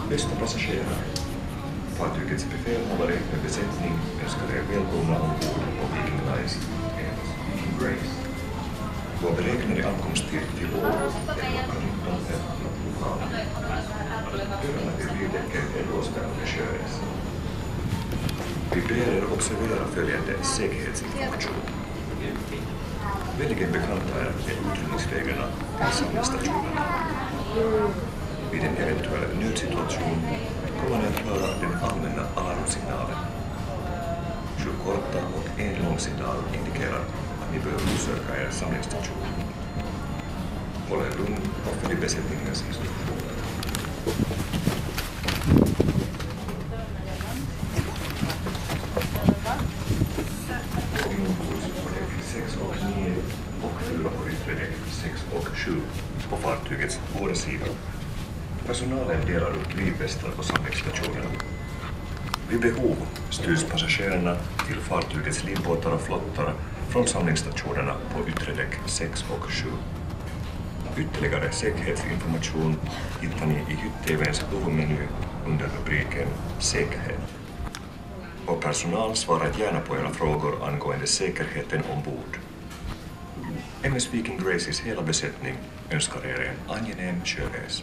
Bästa passagerare. Fartygets befälhavare med besättning önskar er välkomna ombord på Viking Lines MS Grace. Vår beräknade ankomsttid till Åbo är klockan 19.15 lokala. Dörrarna till bildäcket är låsta under sjöresa. Vi ber er observera följande säkerhetsinformation. Väldigt bekanta är utrymningsvägarna till samhällsstationerna. Vid en eventuell nödsituation kommer ni att höra den allmänna alarmsignalen. 7 korta och en lång signal indikerar att ni behöver söka er samlingsstation. Håll er lugn och följ besättningens instruktioner. På fartygets båda sidor. Personalen delar upp livvästar på samlingsstationerna. Vid behov styrs passagerarna till fartygets livbåtar och flottar från samlingsstationerna på yttre däck 6 och 7. Ytterligare säkerhetsinformation hittar ni i hytt-TV:ns huvudmeny under rubriken Säkerhet. Vår personal svarar gärna på era frågor angående säkerheten ombord. MS Viking Graces hela besättning önskar er en angenäm sjöresa.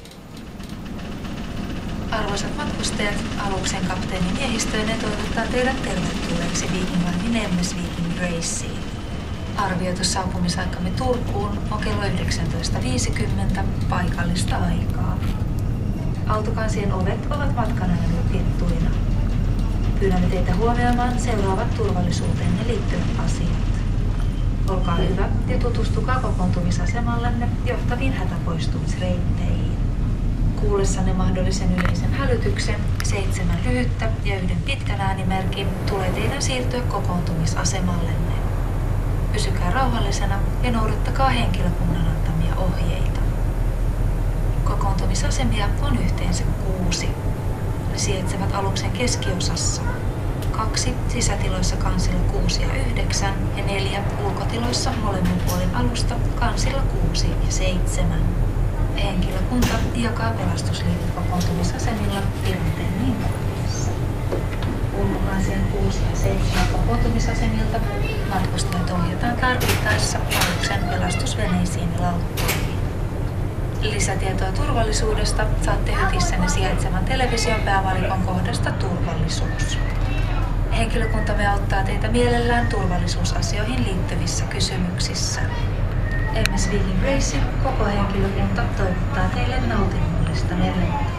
Arvoisat matkustajat, aluksen kapteeni miehistöinen toivottaa teidät tervetulleeksi Viking Line MS Viking Graceen. Arvioitu saapumisaikamme Turkuun on kello 19.50 paikallista aikaa. Autokansien ovet ovat matkan ajan lukittuina. Pyydämme teitä huomioimaan seuraavat turvallisuuteenne liittyvät asiat. Olkaa hyvä ja tutustukaa kokoontumisasemallenne johtaviin hätäpoistumisreitteihin. Kuullessanne mahdollisen yleisen hälytyksen, 7 lyhyttä ja 1 pitkän äänimerkin tulee teidän siirtyä kokoontumisasemallenne. Pysykää rauhallisena ja noudattakaa henkilökunnan antamia ohjeita. Kokoontumisasemia on yhteensä 6. Ne sijaitsevat aluksen keskiosassa. 2 sisätiloissa kansilla 6 ja 9 ja 4 ulkotiloissa molemmin puolin alusta kansilla 6 ja 7. Henkilökunta jakaa pelastusliivit kokoontumisasemilla tilanteen niin vaatiessa. Ulkokansien 6 ja 7 kokoontumisasemilta matkustajat ohjataan tarvittaessa aluksen pelastusveneisiin ja lauttoihin. Lisätietoa turvallisuudesta saatte hytissänne sijaitsevan television päävalikon kohdasta turvallisuus. Henkilökuntamme auttaa teitä mielellään turvallisuusasioihin liittyvissä kysymyksissä. MS Viking Grace koko henkilökunta toivottaa teille nautinnollista merimatkaa.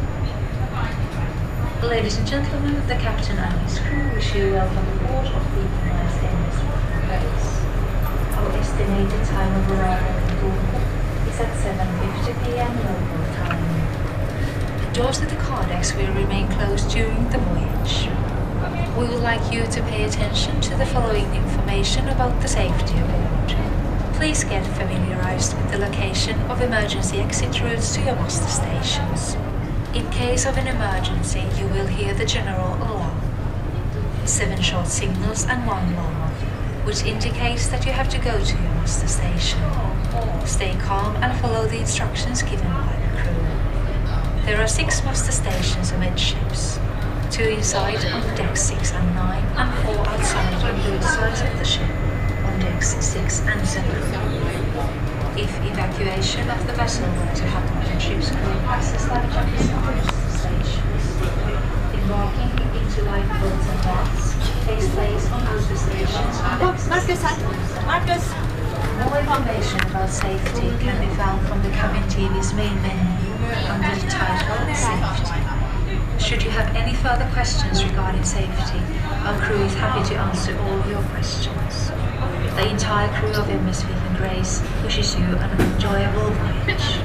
Ladies and gentlemen, the captain and his crew wish you welcome aboard of Viking Line's MS Viking Grace. Our estimated time of arrival in Turku is at 7:50 p.m. local time. The doors to the car decks will remain closed during the voyage. We would like you to pay attention to the following information about the safety aboard. Please get familiarized with the location of emergency exit routes to your muster stations. In case of an emergency, you will hear the general alarm. 7 short signals and 1 long one, which indicates that you have to go to your muster station. Stay calm and follow the instructions given by the crew. There are 6 muster stations amidships. 2 inside on decks 6 and 9 and 4 outside on both sides of the ship on decks 6 and 7. If evacuation of the vessel were to happen on ship's crew passes like jumping on the stations, embarking into lifeboats and rafts takes place on both the stations on decks 6 and Marcus! More information about safety can be found from the cabin TV's main menu under the title Safety. Should you have any further questions regarding safety, our crew is happy to answer all your questions. The entire crew of MS Viking Grace wishes you an enjoyable voyage.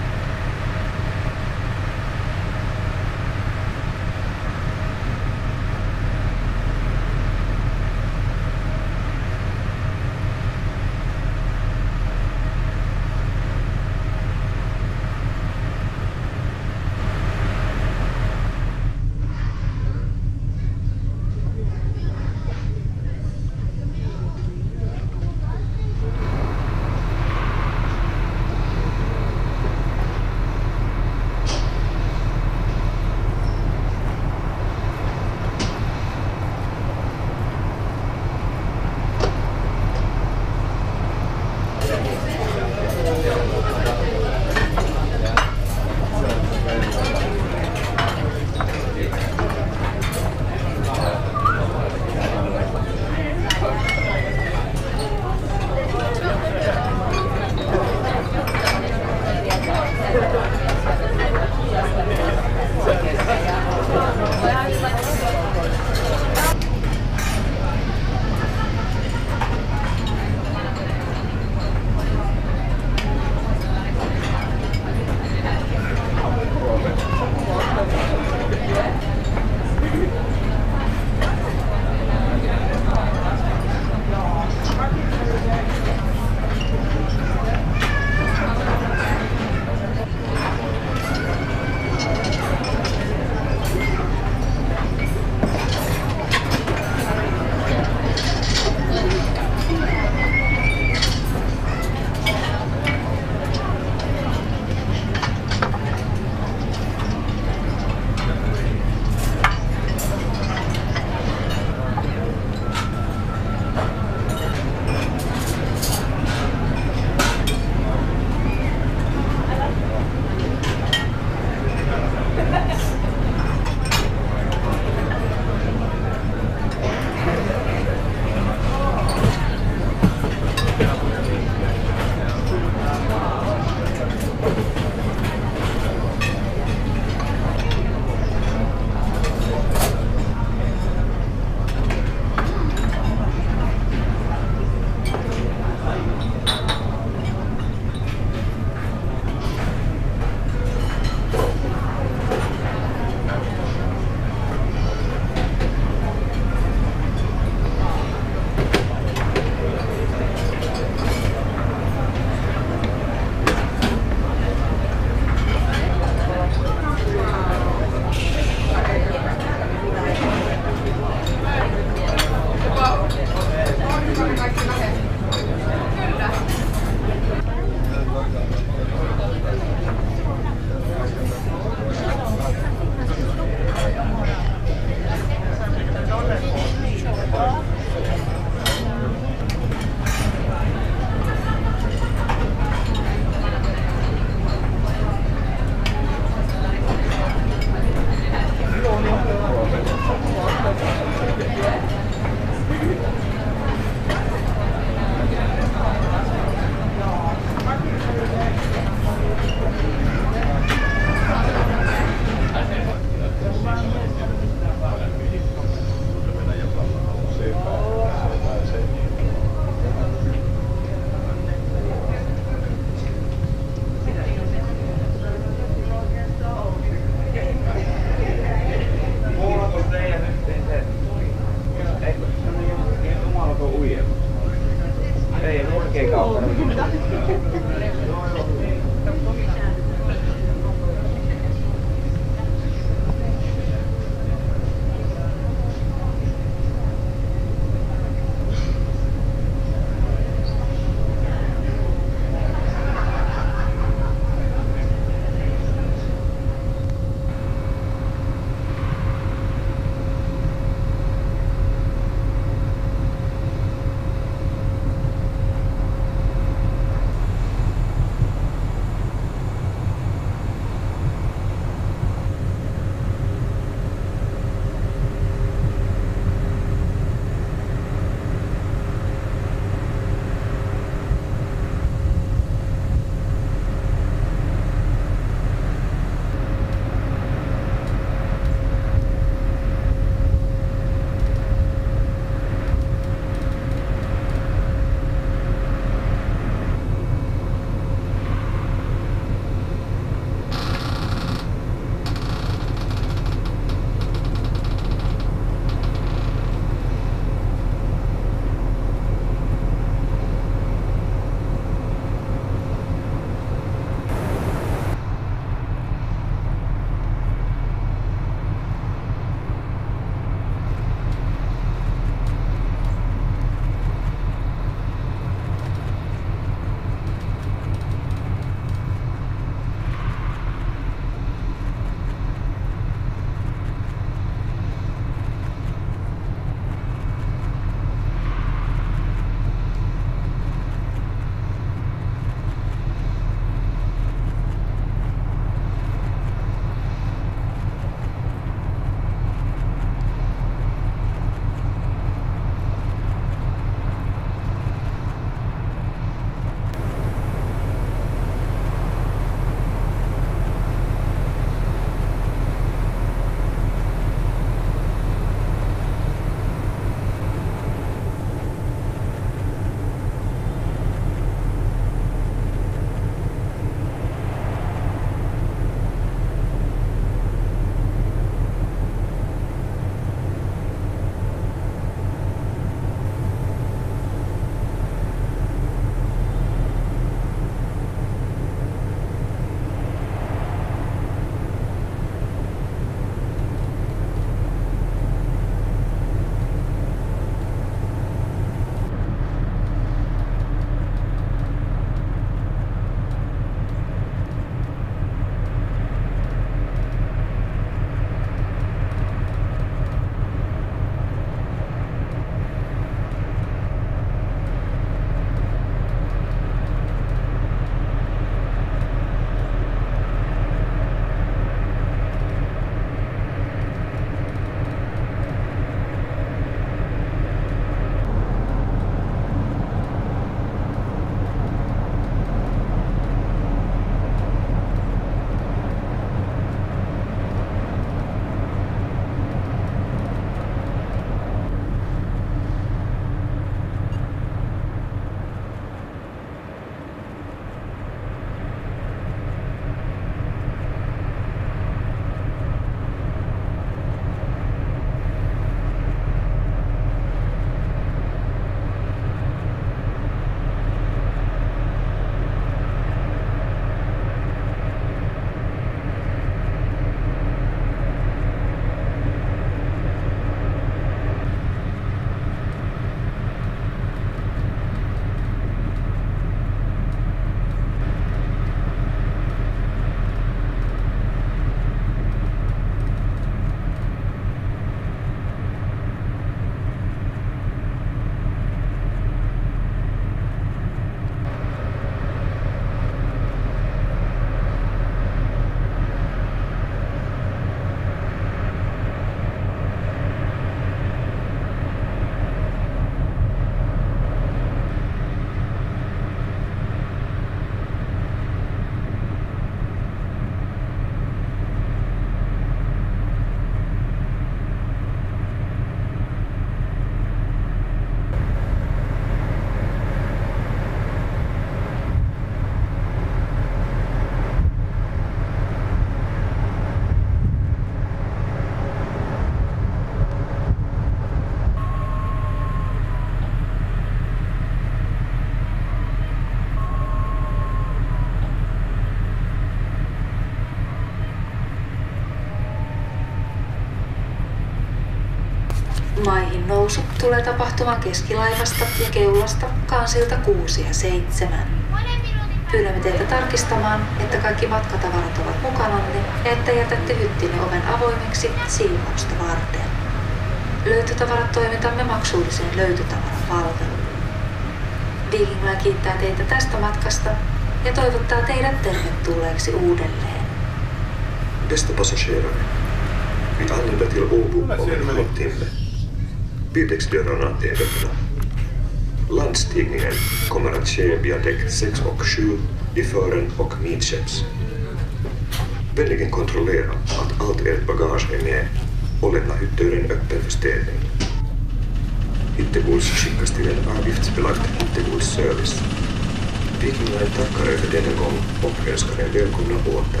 Maihin nousu tulee tapahtumaan keskilaivasta ja keulasta kansilta 6 ja 7. Pyydämme teitä tarkistamaan, että kaikki matkatavarat ovat mukananne ja että jätätte hyttinne oven avoimeksi siivousta varten. Löytötavarat toimitamme maksulliseen löytötavarapalveluun. Viking Line kiittää teitä tästä matkasta ja toivottaa teidät tervetulleeksi uudelleen. Bästa passagerare, vi anländer till Åbo om en halvtimme. Bildäcksdörrarna är öppna. Landstigningen kommer att ske via däck 6 och 7 i fören och midskepps. Vänligen kontrollera att allt ert bagage är med och lämna hyttdörren öppen för städning. Hittegods skickas till en avgiftsbelagd hittegodsservice. Viking Line tackar er för denna gång och önskar er välkomna åter.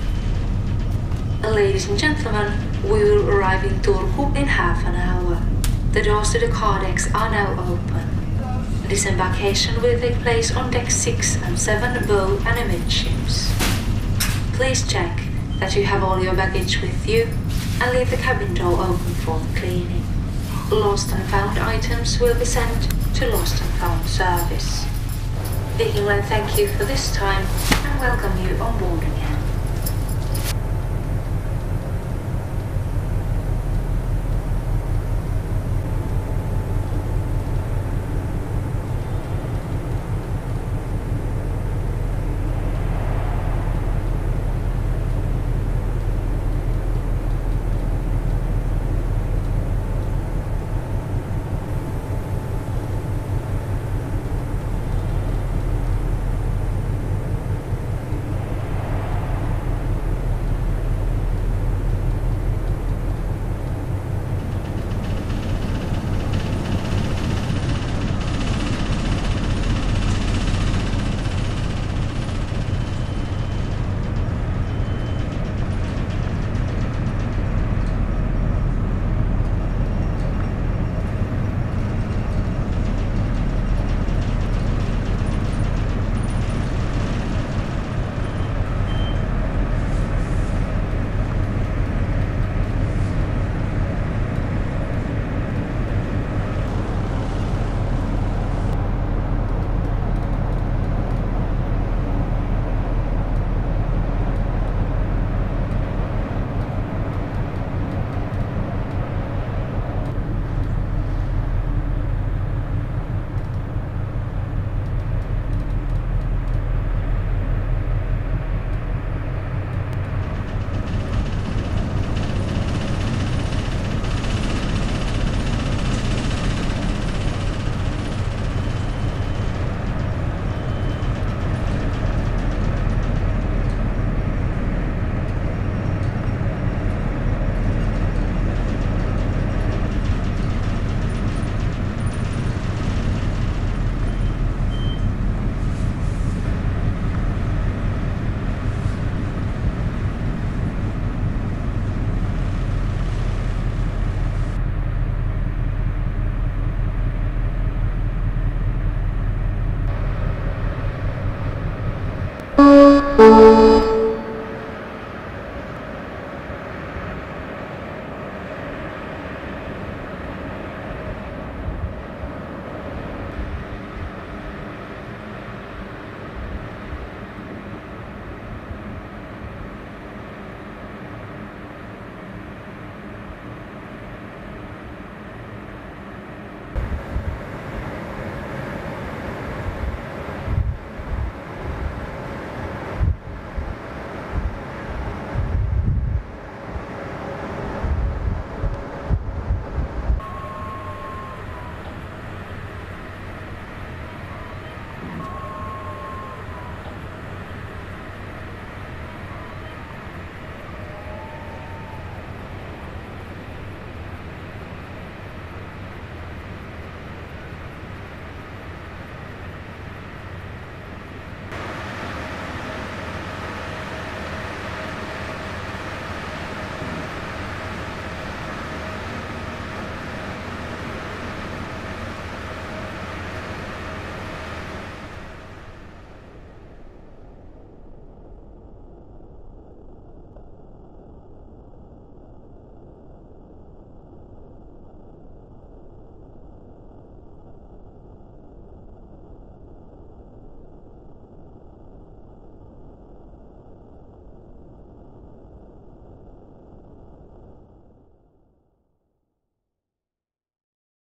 Ladies and gentlemen, we will arrive in Turku in half an hour. The doors to the car decks are now open. Disembarkation will take place on deck 6 and 7 bow and amidships. Please check that you have all your baggage with you and leave the cabin door open for the cleaning. Lost and found items will be sent to Lost and Found service. Viking Line thank you for this time and welcome you on board again.